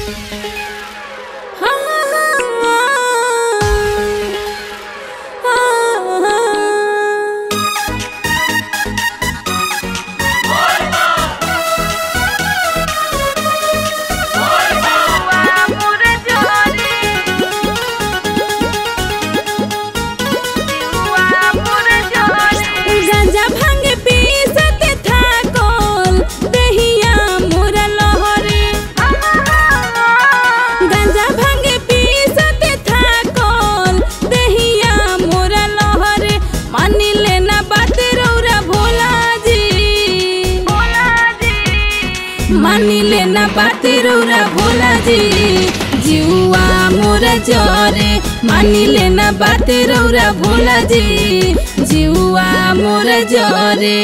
मानी लेना बात रौरा भोला जी जीवा मोरा जरे। मानी लेना बात रौरा भोला जी जीवा मोरा जरे।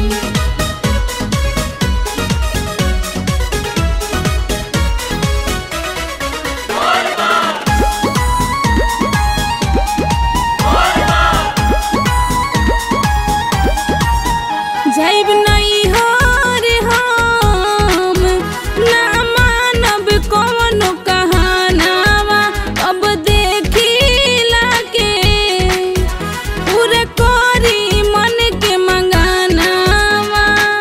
जाइब नहीं हो रे हम ना मानब कौन कहानावा। अब देखिला के पूरे कोरी मन के मंगानावा।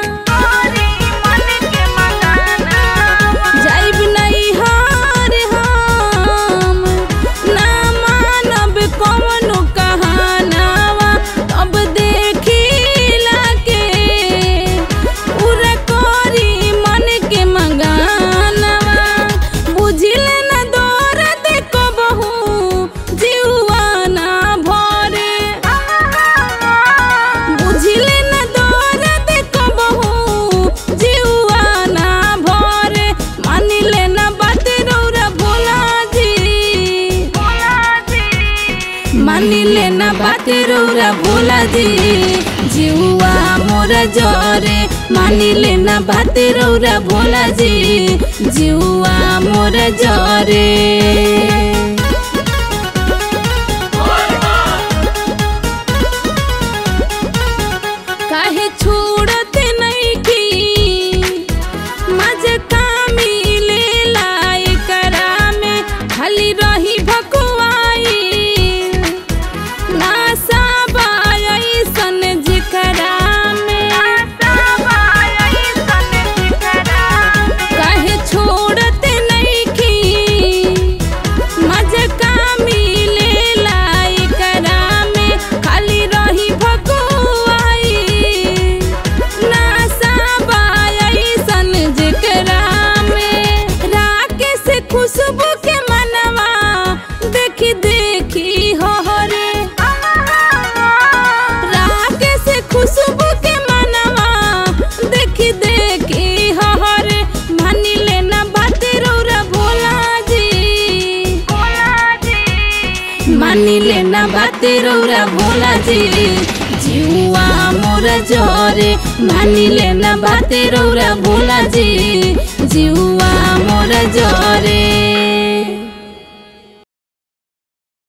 जाइब नहीं हो रे हम ना मानब कौन कहानावा। अब देखिला के पूरा कोरी मन के मंगानावा। बुझिल न दौरत कबहू जीवा ना भरे। बुझिल न दौरत कबहू जीवा ना भरे। मानी लेना बात रौरा भोला जी। मानी लेना बात रौरा भोला जी जीवा मोरा जरे। मानी लेना बात रौरा भोला जी जीवा मोरा जरे। काहे छोड़त नहीं की मजे कामी लेला एकरा में। खाली रही भकुआई नासा बायसन जिकरा में। काहे छोड़त नहीं की मजे कामी लेला एकरा में। खाली रही भकुआई नासा बायसन जिकरा में। राकेश खुशबू के मनवा देखी देखी हो रे। राकेश खुशबू के मनवा देखी देखी हो रे। मानी लेना बात रौरा भोला जी। मानी लेना बात रौरा भोला जी जीवा मोरा जरे। मानी लेना बात रौरा भोला जी जीवा मोरा जरे।